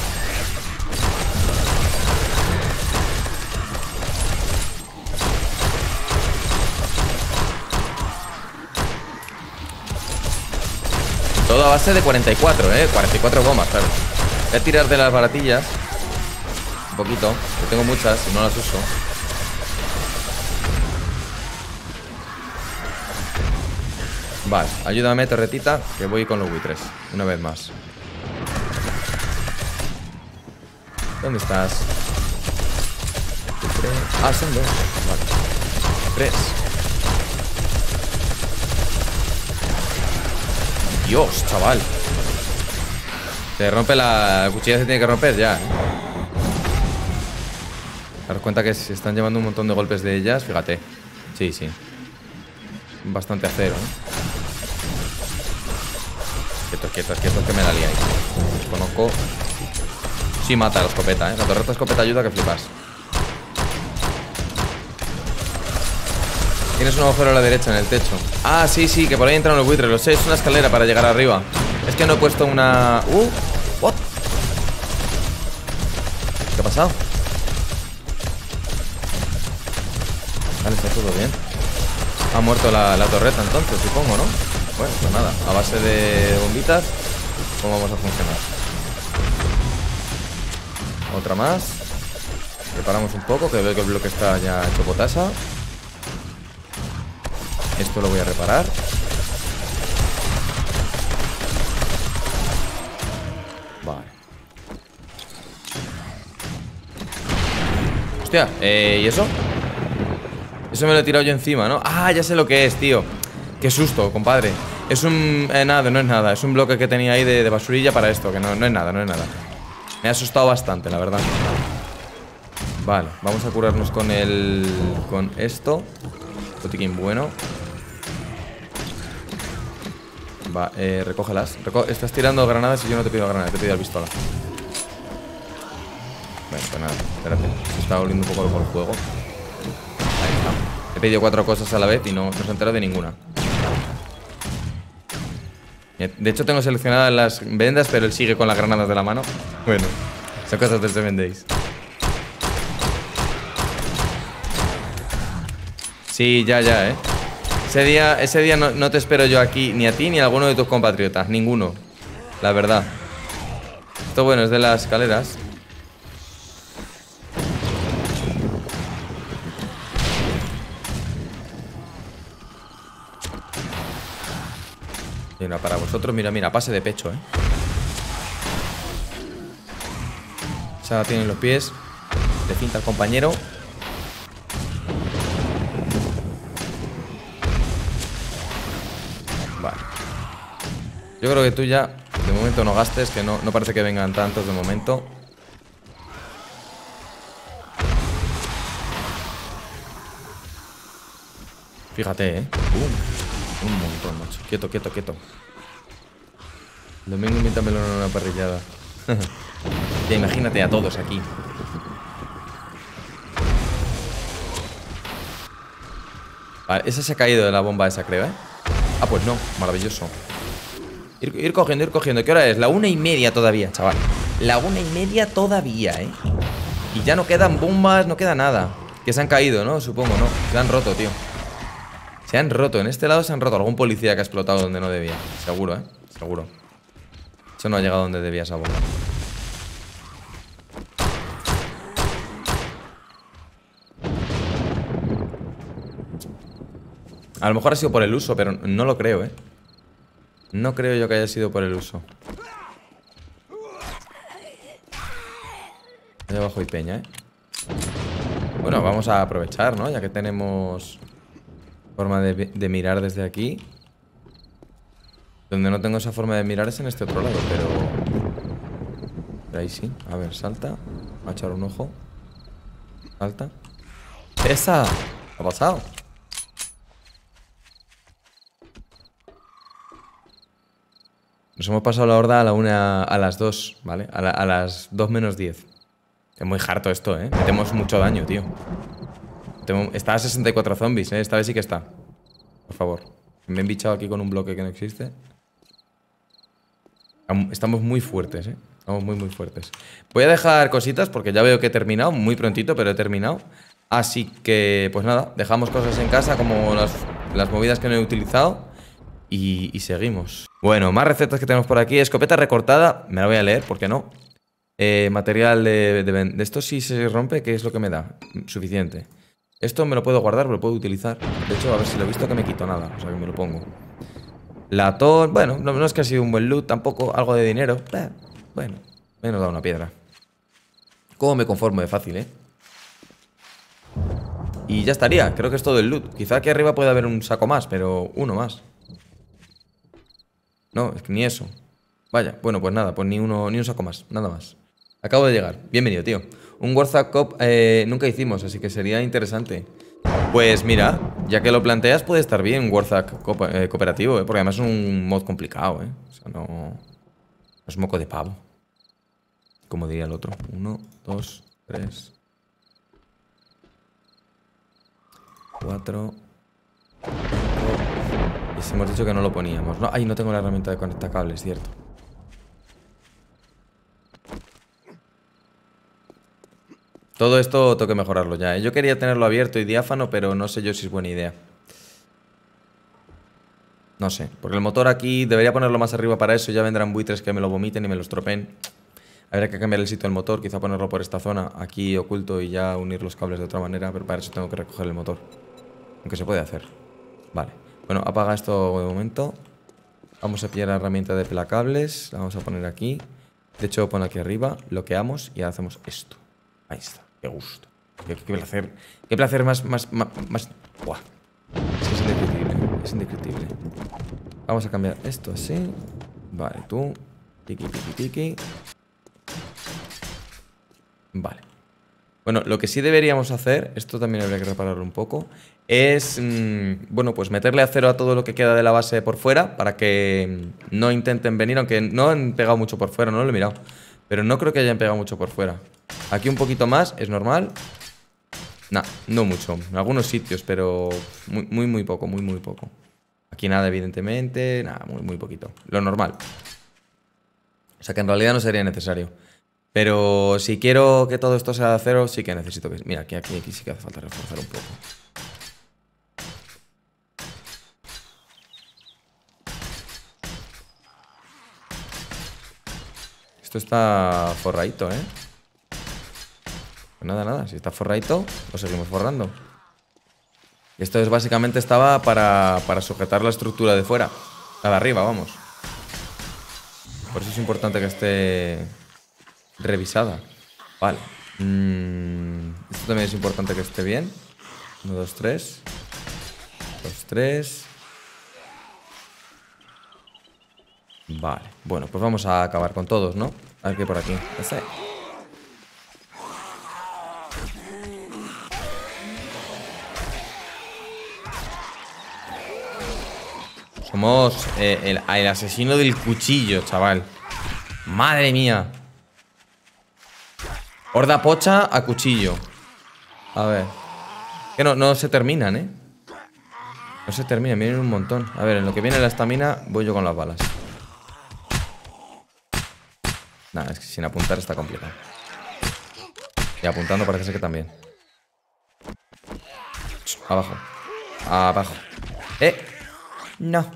Todo a base de cuarenta y cuatro, eh. cuarenta y cuatro bombas, claro. Voy a tirar de las baratillas. Un poquito. Que tengo muchas y no las uso. Vale, ayúdame, torretita, que voy con los buitres. Una vez más. ¿Dónde estás? Ah, son dos. Vale. Tres. Dios, chaval. Se rompe la... la cuchilla, se tiene que romper ya, ¿eh? Daros cuenta que se están llevando un montón de golpes de ellas. Fíjate. Sí, sí. Bastante acero, ¿eh? Quietos, quietos, quietos, que me la liáis. Conozco. Sí mata la escopeta, ¿eh? La torreta escopeta ayuda que flipas. Tienes un agujero a la derecha en el techo. Ah, sí, sí, que por ahí entran los buitres. Lo sé, es una escalera para llegar arriba. Es que no he puesto una... Uh, what? ¿Qué ha pasado? Vale, está todo bien. Ha muerto la, la torreta entonces, supongo, ¿no? Bueno, pues nada, a base de bombitas, ¿cómo vamos a funcionar? Otra más. Preparamos un poco, que veo que el bloque está ya hecho potasa. Esto lo voy a reparar. Vale. Hostia, eh, ¿y eso? Eso me lo he tirado yo encima, ¿no? Ah, ya sé lo que es, tío. Qué susto, compadre. Es un... Eh, nada, no es nada. Es un bloque que tenía ahí de, de basurilla para esto. Que no, no es nada, no es nada. Me ha asustado bastante, la verdad. Vale, vamos a curarnos con el... Con esto. Botiquín bueno. Va, eh, recógelas. Reco Estás tirando granadas y yo no te pido granadas, te pido el pistola. Bueno, pues nada, espérate. Se está volviendo un poco loco el juego. Ahí está. He pedido cuatro cosas a la vez y no, no se ha enterado de ninguna. De hecho tengo seleccionadas las vendas, pero él sigue con las granadas de la mano. Bueno, son cosas del Seven Days. Sí, ya, ya, eh Ese día, ese día no, no te espero yo aquí, ni a ti ni a alguno de tus compatriotas. Ninguno, la verdad. Esto bueno, es de las escaleras. Mira, para vosotros, mira, mira, pase de pecho, eh Ya tienen los pies. Le finta al compañero. Vale. Yo creo que tú ya, de momento no gastes, que no, no parece que vengan tantos de momento. Fíjate, eh uh, un montón, macho. Quieto, quieto, quieto. El domingo invítamelo en una parrillada. Ya imagínate a todos aquí. Vale, esa se ha caído de la bomba esa, creo, ¿eh? Ah, pues no, maravilloso. Ir, ir cogiendo, ir cogiendo. ¿Qué hora es? La una y media todavía, chaval. La una y media todavía, ¿eh? Y ya no quedan bombas, no queda nada. Que se han caído, ¿no? Supongo, ¿no? Se han roto, tío. Se han roto, en este lado se han roto. Algún policía que ha explotado donde no debía. Seguro, ¿eh? Seguro. Eso no ha llegado donde debía esa bomba. A lo mejor ha sido por el uso, pero no lo creo, ¿eh? No creo yo que haya sido por el uso. Allá abajo hay peña, ¿eh? Bueno, vamos a aprovechar, ¿no? Ya que tenemos forma de, de mirar desde aquí. Donde no tengo esa forma de mirar es en este otro lado, pero... Pero ahí sí. A ver, salta. Va a echar un ojo. Salta. ¡Esa! ¿Qué ha pasado? Nos hemos pasado la horda a la una, a las dos, ¿vale? A, la, a las dos menos diez. Es muy harto esto, ¿eh? Metemos mucho daño, tío. Tengo, está a sesenta y cuatro zombies, ¿eh? Esta vez sí que está. Por favor. Me he embichado aquí con un bloque que no existe. Estamos muy fuertes, ¿eh? Estamos muy, muy fuertes. Voy a dejar cositas porque ya veo que he terminado. Muy prontito, pero he terminado. Así que, pues nada, dejamos cosas en casa como las, las movidas que no he utilizado. Y, y seguimos. Bueno, más recetas que tenemos por aquí. Escopeta recortada. Me la voy a leer, ¿por qué no? Eh, material de, de, de esto si se rompe, ¿qué es lo que me da? Suficiente. Esto me lo puedo guardar, me lo puedo utilizar. De hecho, a ver si lo he visto que me quito nada. O sea que me lo pongo. Latón, bueno, no, no es que ha sido un buen loot tampoco. Algo de dinero, eh, bueno, me nos da una piedra. ¿Cómo me conformo de fácil, eh? Y ya estaría, creo que es todo el loot. Quizá aquí arriba puede haber un saco más, pero uno más. No, es que ni eso. Vaya, bueno, pues nada, pues ni uno, ni un saco más, nada más. Acabo de llegar, bienvenido, tío. Un Warzone Cop eh, nunca hicimos, así que sería interesante. Pues mira, ya que lo planteas, puede estar bien un Warzone co eh, cooperativo, ¿eh? Porque además es un mod complicado, ¿eh? O sea, no, no es moco de pavo. Como diría el otro. Uno, dos, tres. Cuatro. Y si hemos dicho que no lo poníamos, ¿no? Ay, no tengo la herramienta de conectar cables, cierto. Todo esto tengo que mejorarlo ya, ¿eh? Yo quería tenerlo abierto y diáfano, pero no sé yo si es buena idea. No sé, porque el motor aquí debería ponerlo más arriba para eso. Ya vendrán buitres que me lo vomiten y me lo estropeen. Habría que cambiar el sitio del motor, quizá ponerlo por esta zona, aquí oculto y ya unir los cables de otra manera, pero para eso tengo que recoger el motor. Aunque se puede hacer. Vale. Bueno, apaga esto de momento. Vamos a pillar la herramienta de pelacables. La vamos a poner aquí. De hecho, pon aquí arriba, bloqueamos y ahora hacemos esto. Ahí está. Qué gusto. Qué, qué placer. Qué placer más, más, más, más... Buah. Es que es indescriptible. Es indescriptible. Vamos a cambiar esto así. Vale, tú. Tiki, tiki, tiki. Vale. Bueno, lo que sí deberíamos hacer, esto también habría que repararlo un poco, es, mmm, bueno, pues meterle acero a todo lo que queda de la base por fuera para que no intenten venir, aunque no han pegado mucho por fuera, no lo he mirado. Pero no creo que hayan pegado mucho por fuera. Aquí un poquito más, es normal. Nah, no mucho. En algunos sitios, pero muy, muy, muy poco, muy, muy poco. Aquí nada, evidentemente. Nada, muy, muy poquito. Lo normal. O sea que en realidad no sería necesario. Pero si quiero que todo esto sea de acero, sí que necesito que... Mira, aquí, aquí, aquí sí que hace falta reforzar un poco. Esto está forradito, ¿eh? Pues nada, nada. Si está forradito, lo seguimos forrando. Esto es básicamente estaba para, para sujetar la estructura de fuera. La de arriba, vamos. Por eso es importante que esté revisada. Vale. Mm, esto también es importante que esté bien. Uno, dos, tres. Dos, tres. Vale. Bueno, pues vamos a acabar con todos, ¿no? A ver qué hay por aquí. Ese. Somos eh, el, el asesino del cuchillo, chaval. Madre mía. Horda pocha a cuchillo. A ver. Que no, no se terminan, ¿eh? No se terminan, vienen un montón. A ver, en lo que viene la estamina, voy yo con las balas. Nada, es que sin apuntar está complicado. Y apuntando parece ser que también. Abajo. Abajo. Eh. No.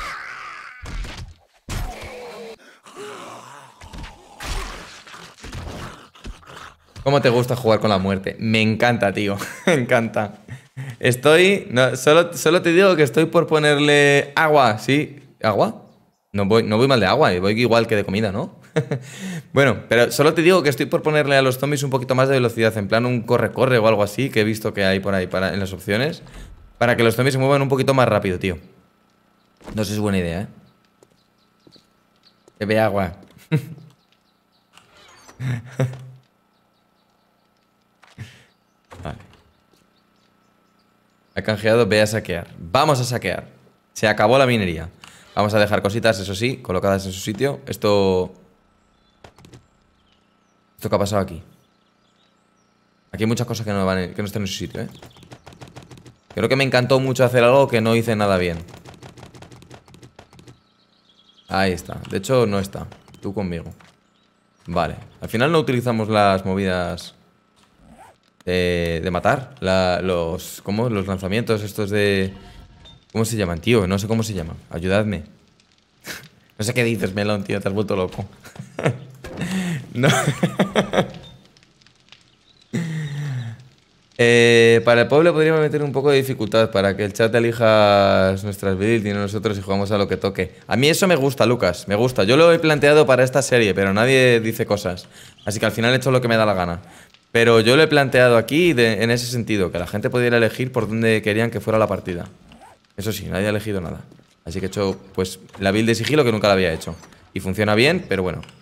¿Cómo te gusta jugar con la muerte? Me encanta, tío. Me encanta. Estoy... No, solo, solo te digo que estoy por ponerle agua, ¿sí? ¿Agua? No voy, no voy mal de agua, voy igual que de comida, ¿no? Bueno, pero solo te digo que estoy por ponerle a los zombies un poquito más de velocidad. En plan un corre-corre o algo así, que he visto que hay por ahí para, en las opciones. Para que los zombies se muevan un poquito más rápido, tío. No sé si es buena idea, ¿eh? Bebe agua. Vale. Ha canjeado, ve a saquear. Vamos a saquear. Se acabó la minería. Vamos a dejar cositas, eso sí, colocadas en su sitio. Esto... ¿Esto qué ha pasado aquí? Aquí hay muchas cosas que no, van en- que no están en su sitio, ¿eh? Creo que me encantó mucho hacer algo que no hice nada bien. Ahí está. De hecho, no está. Tú conmigo. Vale. Al final no utilizamos las movidas de, de matar. La, los... ¿Cómo? Los lanzamientos estos de... ¿Cómo se llaman, tío? No sé cómo se llaman. Ayudadme. No sé qué dices, Melón, tío. Te has vuelto loco. No. Eh, para el pueblo podríamos meter un poco de dificultad para que el chat elija nuestras builds y no nosotros y jugamos a lo que toque. A mí eso me gusta, Lucas, me gusta. Yo lo he planteado para esta serie, pero nadie dice cosas. Así que al final he hecho lo que me da la gana. Pero yo lo he planteado aquí de- en ese sentido, que la gente pudiera elegir por dónde querían que fuera la partida. Eso sí, nadie ha elegido nada. Así que he hecho, pues, la build de sigilo que nunca la había hecho. Y funciona bien, pero bueno,